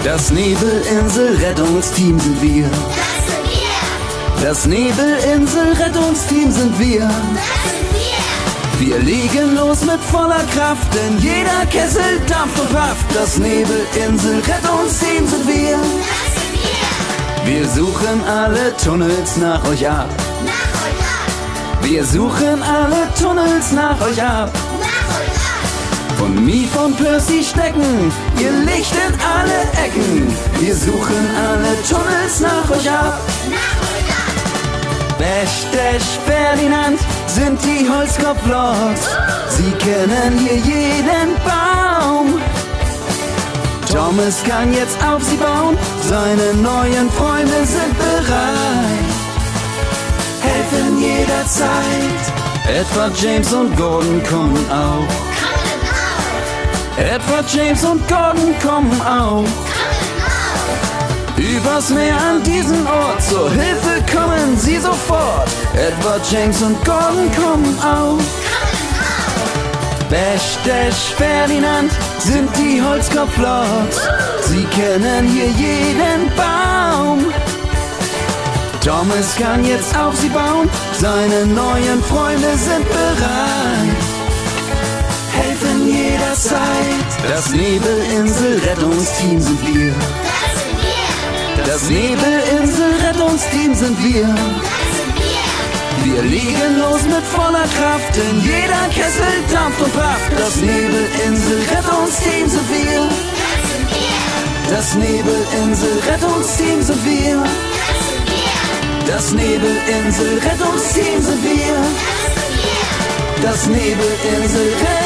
Das Nebelinsel-Rettungsteam sind wir. Das sind wir. Das Nebelinsel-Rettungsteam sind wir. Das sind wir. Wir legen los mit voller Kraft, denn jeder Kessel dampft und pafft. Das Nebelinsel-Rettungsteam sind wir. Das sind wir. Wir suchen alle Tunnels nach euch ab. Nach euch ab. Wir suchen alle Tunnels nach euch ab. Nach euch ab. Von Mief und Percy stecken ihr Licht in alle Ecken. Wir suchen alle Tunnels nach euch ab. Nach euch ab. Bestesch, Ferdinand sind die Holzkopfloks. Sie kennen hier jeden Baum. Thomas kann jetzt auf sie bauen. Seine neuen Freunde sind bereit. Helfen jederzeit. Edward, James und Gordon kommen auch. Kommen auch. Edward, James und Gordon kommen auch. Kommen auch. Übers Meer an diesen Ort, zur Hilfe kommen sie sofort. Edward, James und Gordon kommen auch. Kommen auch. Bestesch, Ferdinand sind die Holzkopfloks. Sie kennen hier jeden Baum. Thomas kann jetzt auf sie bauen. Seine neuen Freunde sind bereit. Helfen jederzeit. Das Nebelinsel-Rettungsteam sind wir. Das sind wir. Das Nebelinsel-Rettungsteam sind wir. Das sind wir. Wir legen los mit voller Kraft, denn jeder Kessel dampft und pafft. Das Nebelinsel-Rettungsteam sind wir. Das sind wir. Das Nebelinsel-Rettungsteam sind wir. Das sind wir. Das Nebelinsel-Rettungsteam sind wir. Das sind wir. Das Nebelinsel-Rettungsteam.